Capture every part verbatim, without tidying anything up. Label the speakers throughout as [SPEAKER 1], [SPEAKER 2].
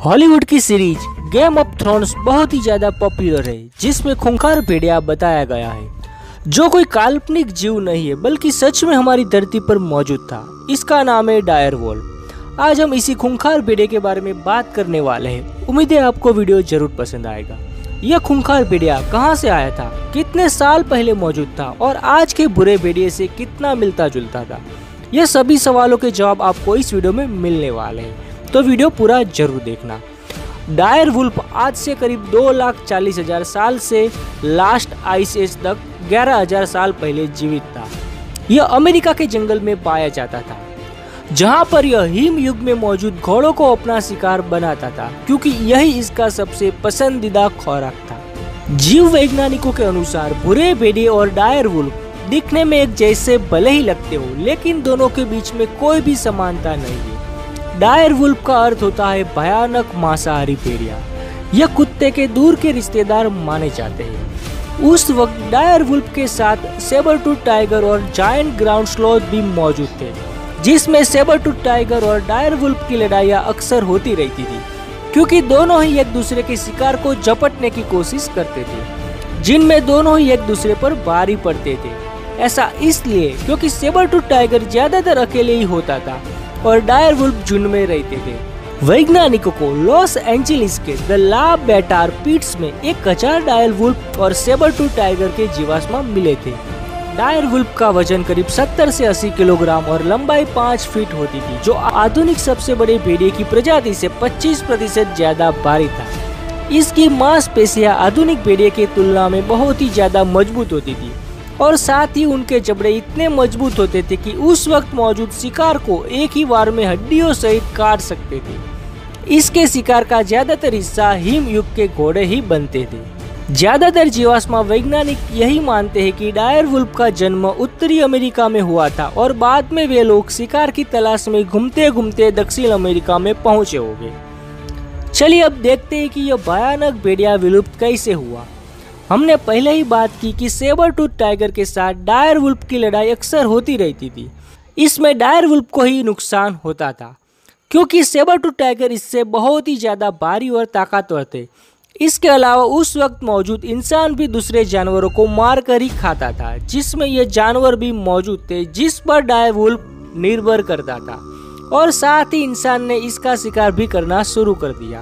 [SPEAKER 1] Hollywood की series game of thrones बहुत ही ज्यादा पॉपुलर है, जिसमें खूंखार भेड़िया बताया गया है जो कोई काल्पनिक जीव नहीं है बल्कि सच में हमारी धरती पर मौजूद था। इसका नाम है डायर वोल्फ। आज हम इसी खूंखार भेड़िया के बारे में बात करने वाले हैं। उम्मीद है आपको वीडियो जरूर पसंद आएगा। यह खूंखार भेड़िया कहां से आया था, कितने साल पहले मौजूद था और आज के बुरे भेड़िए से कितना मिलता जुलता था, यह सभी सवालों के जवाब आपको इस वीडियो में मिलने वाले हैं, तो वीडियो पूरा जरूर देखना। डायर वुल्फ आज से करीब दो लाख चालीस हजार साल से लास्ट आइस एज तक ग्यारह हजार साल पहले जीवित था। यह अमेरिका के जंगल में पाया जाता था, जहां पर यह हिम युग में मौजूद घोड़ों को अपना शिकार बनाता था, क्योंकि यही इसका सबसे पसंदीदा खुराक था। जीव वैज्ञानिकों के अनुसार बुरे भेड़िए और डायर वुल्फ दिखने में एक जैसे भले ही लगते हो, लेकिन दोनों के बीच में कोई भी समानता नहीं है। डायर वुल्फ का अर्थ होता है भयानक मांसाहारी भेड़िया। यह कुत्ते के दूर के रिश्तेदार माने जाते हैं। उस वक्त डायर वुल्फ के साथ सेबर टूथ टाइगर और जायंट ग्राउंड स्लॉथ भी मौजूद थे, जिसमें सेबर टूथ टाइगर और डायर वुल्फ की लड़ाइयाँ अक्सर होती रहती थी, क्योंकि दोनों ही एक दूसरे के शिकार को झपटने की कोशिश करते थे, जिनमें दोनों ही एक दूसरे पर भारी पड़ते थे। ऐसा इसलिए क्योंकि सेबर टूथ टाइगर ज्यादातर अकेले ही होता था और डायर वुल्फ झुंड में रहते थे। वैज्ञानिकों को लॉस एंजेलिस के द ला बेटार पिट्स में एक हजार डायर वुल्फ और सेबर टूथ टाइगर के जीवाश्म मिले थे। डायर वुल्फ का वजन करीब सत्तर से अस्सी किलोग्राम और लंबाई पाँच फीट होती थी, जो आधुनिक सबसे बड़े भेड़िए की प्रजाति से पच्चीस प्रतिशत ज्यादा भारी था। इसकी मांसपेशियां आधुनिक भेड़िए की तुलना में बहुत ही ज्यादा मजबूत होती थी और साथ ही उनके जबड़े इतने मजबूत होते थे कि उस वक्त मौजूद शिकार को एक ही बार में हड्डियों सहित काट सकते थे। इसके शिकार का ज्यादातर हिस्सा हिम युग के घोड़े ही बनते थे। ज्यादातर जीवाश्म वैज्ञानिक यही मानते हैं कि डायर वुल्फ का जन्म उत्तरी अमेरिका में हुआ था और बाद में वे लोग शिकार की तलाश में घूमते घूमते दक्षिण अमेरिका में पहुंचे होंगे। चलिए अब देखते हैं कि यह भयानक भेड़िया विलुप्त कैसे हुआ। हमने पहले ही बात की कि सेबर टूथ टाइगर के साथ डायर वुल्फ की लड़ाई अक्सर होती रहती थी। इसमें डायर वुल्फ को ही नुकसान होता था, क्योंकि सेबर टूथ टाइगर इससे बहुत ही ज्यादा भारी और ताकतवर थे। इसके अलावा उस वक्त मौजूद इंसान भी दूसरे जानवरों को मार कर ही खाता था, जिसमें ये जानवर भी मौजूद थे जिस पर डायर वुल्फ निर्भर करता था, और साथ ही इंसान ने इसका शिकार भी करना शुरू कर दिया।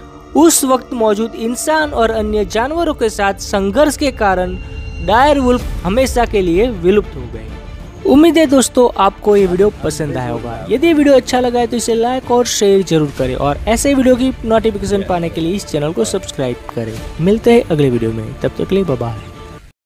[SPEAKER 1] उस वक्त मौजूद इंसान और अन्य जानवरों के साथ संघर्ष के कारण डायर वुल्फ हमेशा के लिए विलुप्त हो गए। उम्मीद है दोस्तों आपको ये वीडियो पसंद आया होगा। यदि वीडियो अच्छा लगा है तो इसे लाइक और शेयर जरूर करें और ऐसे वीडियो की नोटिफिकेशन पाने के लिए इस चैनल को सब्सक्राइब करें। मिलते हैं अगले वीडियो में, तब तक के लिए बाय बाय।